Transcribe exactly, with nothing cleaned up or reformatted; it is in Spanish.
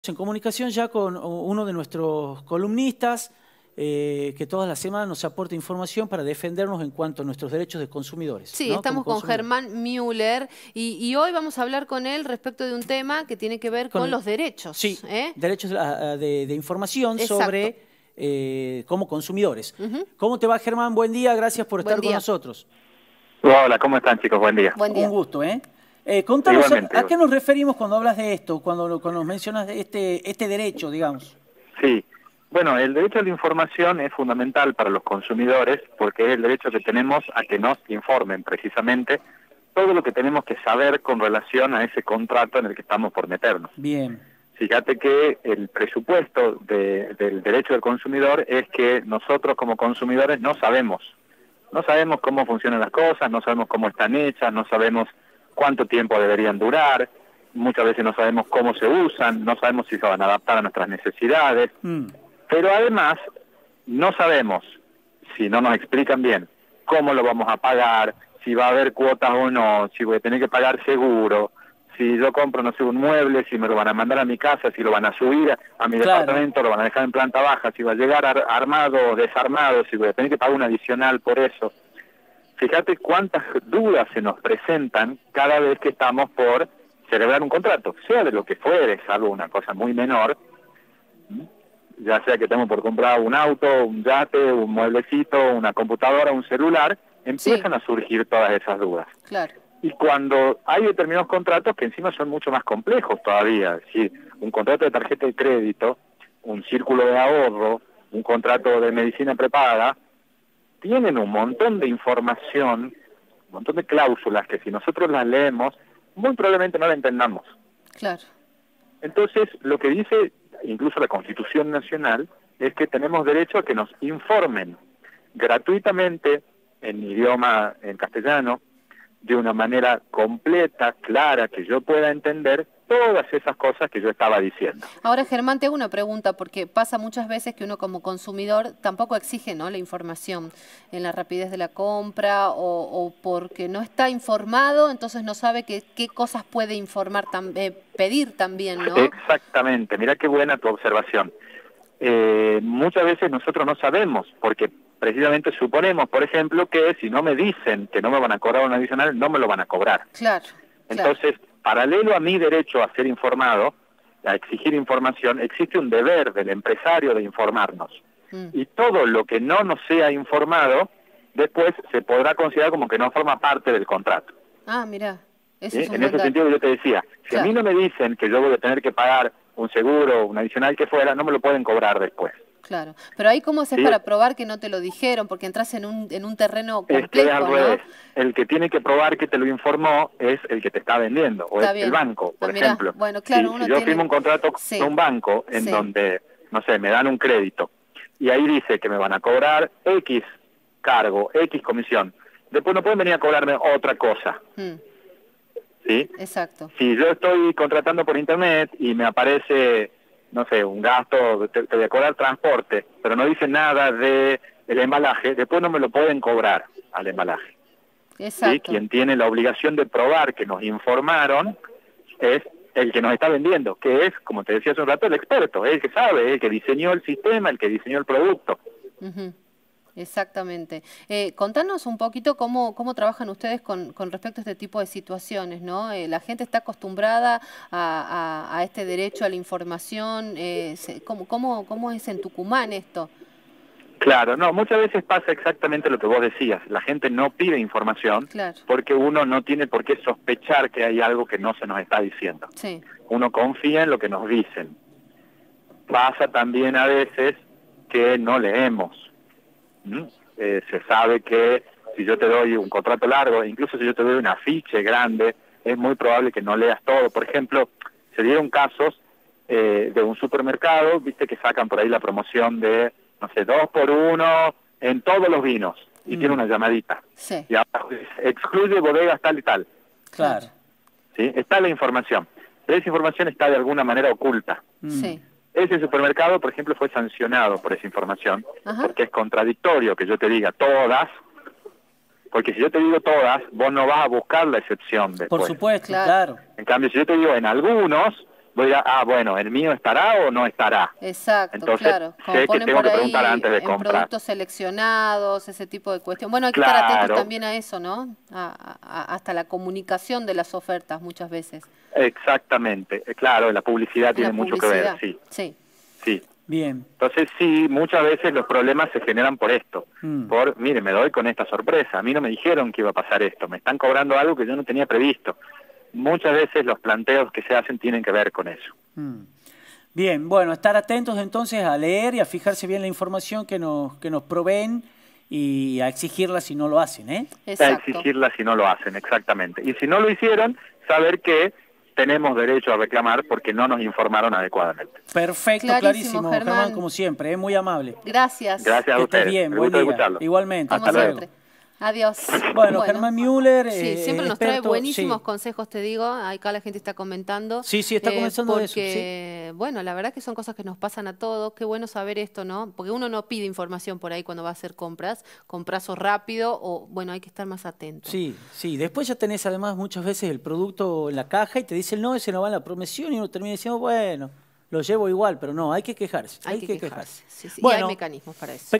En comunicación ya con uno de nuestros columnistas eh, que todas las semanas nos aporta información para defendernos en cuanto a nuestros derechos de consumidores. Sí, ¿no? estamos con Germán Müller y, y hoy vamos a hablar con él respecto de un tema que tiene que ver con, con los derechos. Sí, ¿eh? derechos de, de, de información Exacto. sobre eh, como consumidores. Uh-huh. ¿Cómo te va, Germán? Buen día, gracias por Buen estar día. con nosotros. Hola, ¿cómo están, chicos? Buen día. Buen día. Un gusto, ¿eh? Eh, contanos, Igualmente, ¿a qué nos referimos cuando hablas de esto, cuando, cuando nos mencionas este, este derecho, digamos? Sí, bueno, el derecho a la información es fundamental para los consumidores porque es el derecho que tenemos a que nos informen precisamente todo lo que tenemos que saber con relación a ese contrato en el que estamos por meternos. Bien. Fíjate que el presupuesto de, del derecho del consumidor es que nosotros como consumidores no sabemos, no sabemos cómo funcionan las cosas, no sabemos cómo están hechas, no sabemos cuánto tiempo deberían durar, muchas veces no sabemos cómo se usan, no sabemos si se van a adaptar a nuestras necesidades, mm. pero además no sabemos, si no nos explican bien, cómo lo vamos a pagar, si va a haber cuotas o no, si voy a tener que pagar seguro, si yo compro, no sé, un mueble, si me lo van a mandar a mi casa, si lo van a subir a, a mi claro. departamento, lo van a dejar en planta baja, si va a llegar ar armado o desarmado, si voy a tener que pagar un adicional por eso. Fíjate cuántas dudas se nos presentan cada vez que estamos por celebrar un contrato, sea de lo que fuere, salvo una cosa muy menor, ya sea que estemos por comprar un auto, un yate, un mueblecito, una computadora, un celular, empiezan sí. a surgir todas esas dudas. Claro. Y cuando hay determinados contratos que encima son mucho más complejos todavía, es decir, un contrato de tarjeta de crédito, un círculo de ahorro, un contrato de medicina prepaga, tienen un montón de información, un montón de cláusulas que si nosotros las leemos, muy probablemente no la entendamos. Claro. Entonces, lo que dice incluso la Constitución Nacional es que tenemos derecho a que nos informen gratuitamente en idioma, en castellano, de una manera completa, clara, que yo pueda entender todas esas cosas que yo estaba diciendo. Ahora, Germán, te hago una pregunta, porque pasa muchas veces que uno como consumidor tampoco exige, ¿no?, la información en la rapidez de la compra o, o porque no está informado, entonces no sabe qué, qué cosas puede informar, tam eh, pedir también, ¿no? Exactamente, mira qué buena tu observación. Eh, muchas veces nosotros no sabemos, porque precisamente suponemos, por ejemplo, que si no me dicen que no me van a cobrar un adicional, no me lo van a cobrar. Claro. Entonces, claro. paralelo a mi derecho a ser informado, a exigir información, existe un deber del empresario de informarnos. Mm. Y todo lo que no nos sea informado, después se podrá considerar como que no forma parte del contrato. Ah, mira. ¿Sí? En ese sentido yo te decía, si claro. a mí no me dicen que yo voy a tener que pagar un seguro, un adicional que fuera, no me lo pueden cobrar después. Claro, pero ahí cómo haces ¿Sí? para probar que no te lo dijeron, porque entras en un en un terreno complejo, es que es al ¿no? revés. El que tiene que probar que te lo informó es el que te está vendiendo, o está es bien. el banco, por ah, mirá. ejemplo. Bueno, claro, si, uno si yo tiene... firmo un contrato sí. con un banco en sí. donde, no sé, me dan un crédito, y ahí dice que me van a cobrar X cargo, X comisión, después no pueden venir a cobrarme otra cosa. Hmm. ¿Sí? Exacto. Si yo estoy contratando por internet y me aparece, no sé, un gasto, te, te voy a cobrar transporte, pero no dice nada de el embalaje, después no me lo pueden cobrar al embalaje. Exacto. ¿Sí? Quien tiene la obligación de probar que nos informaron es el que nos está vendiendo, que es, como te decía hace un rato, el experto, el que sabe, el que diseñó el sistema, el que diseñó el producto. Uh-huh. Exactamente. Eh, contanos un poquito cómo, cómo trabajan ustedes con, con respecto a este tipo de situaciones, ¿no? Eh, la gente está acostumbrada a, a, a este derecho a la información. Eh, ¿cómo, cómo, ¿Cómo es en Tucumán esto? Claro, no, muchas veces pasa exactamente lo que vos decías. La gente no pide información claro. porque uno no tiene por qué sospechar que hay algo que no se nos está diciendo. Sí. Uno confía en lo que nos dicen. Pasa también a veces que no leemos. ¿Mm? Eh, se sabe que si yo te doy un contrato largo, incluso si yo te doy un afiche grande, es muy probable que no leas todo. Por ejemplo, se dieron casos eh, de un supermercado, viste que sacan por ahí la promoción de, no sé, dos por uno en todos los vinos, y mm. tiene una llamadita. Sí. Y abajo dice, excluye bodegas tal y tal. Claro. ¿Sí? Está la información, pero esa información está de alguna manera oculta. Sí. Ese supermercado, por ejemplo, fue sancionado por esa información, Ajá. porque es contradictorio que yo te diga todas, porque si yo te digo todas, vos no vas a buscar la excepción después. Por supuesto, claro. claro. En cambio, si yo te digo en algunos, voy a, ah, bueno, ¿el mío estará o no estará? Exacto, Entonces, claro. Como sé que ponen tengo por que ahí preguntar antes de en comprar. productos seleccionados, ese tipo de cuestiones. Bueno, hay que Claro. estar atentos también a eso, ¿no? A, a, hasta la comunicación de las ofertas muchas veces. Exactamente, claro, la publicidad tiene La mucho que ver, publicidad, sí. sí. Sí. Bien. Entonces sí, muchas veces los problemas se generan por esto, Mm. por, mire, me doy con esta sorpresa, a mí no me dijeron que iba a pasar esto, me están cobrando algo que yo no tenía previsto. Muchas veces los planteos que se hacen tienen que ver con eso. Mm. Bien, bueno, estar atentos entonces a leer y a fijarse bien la información que nos, que nos proveen y a exigirla si no lo hacen, ¿eh? A Exacto. exigirla si no lo hacen, exactamente. Y si no lo hicieron, saber que tenemos derecho a reclamar porque no nos informaron adecuadamente. Perfecto, Clarísimo, clarísimo, Germán, Germán. como siempre, es muy amable. Gracias. Gracias a Que estés ustedes. bien, El buen gusto de día. escucharlo. Igualmente, Como Hasta hasta luego. luego. siempre. Adiós. Bueno, Germán Müller, Sí, eh, siempre nos trae experto, buenísimos sí. consejos, te digo. Acá la gente está comentando. Sí, sí, está comenzando de eso, Porque, bueno, la verdad que son cosas que nos pasan a todos. Qué bueno saber esto, ¿no? Porque uno no pide información por ahí cuando va a hacer compras, con plazo rápido o, bueno, hay que estar más atento. Sí, sí. Después ya tenés además muchas veces el producto en la caja y te dicen, no, ese no va en la promoción y uno termina diciendo, bueno, lo llevo igual, pero no, hay que quejarse. Hay, Hay, que, que quejarse. quejarse. Sí, sí. Bueno, y hay mecanismos para eso.